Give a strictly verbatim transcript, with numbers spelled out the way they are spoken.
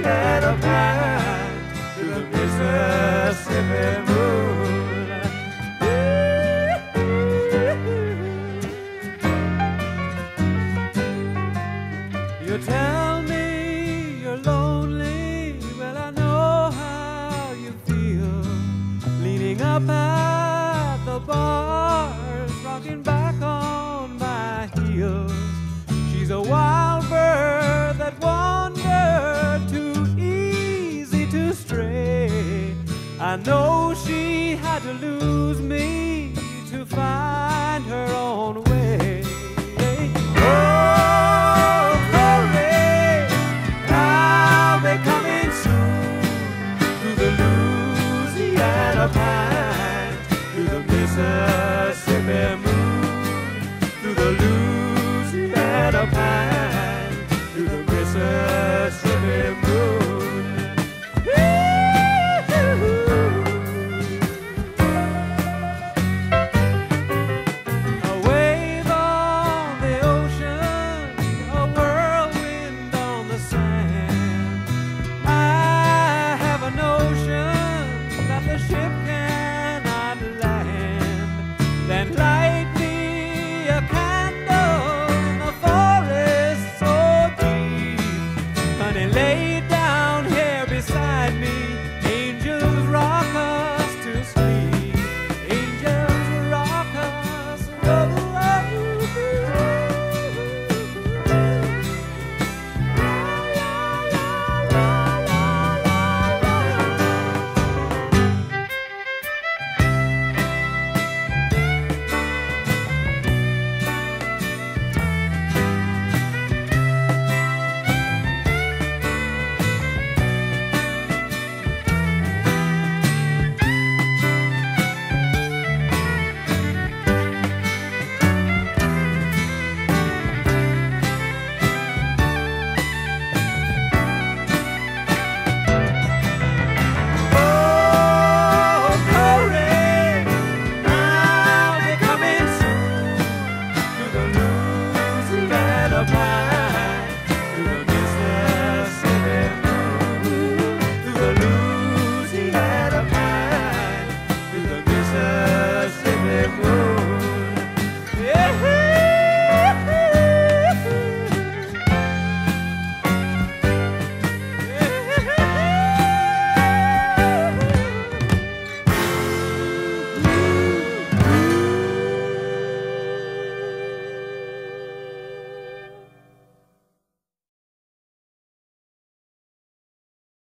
and a pine to the Mississippi moon. You tell me you're lonely, well I know how you feel, leaning up at the bars, rocking back on my heels. She's a wild bird that wandered too easy to stray. I know she had to lose me to find her own way. Oh, glory, I'll be coming soon to the Louisiana pine, to the Mississippi moon, to the Louisiana pine, to the Mississippi moon. A wave on the ocean, a whirlwind on the sand. I have a notion that the ship cannot land. Then light me a candle in the forest so deep, honey, lay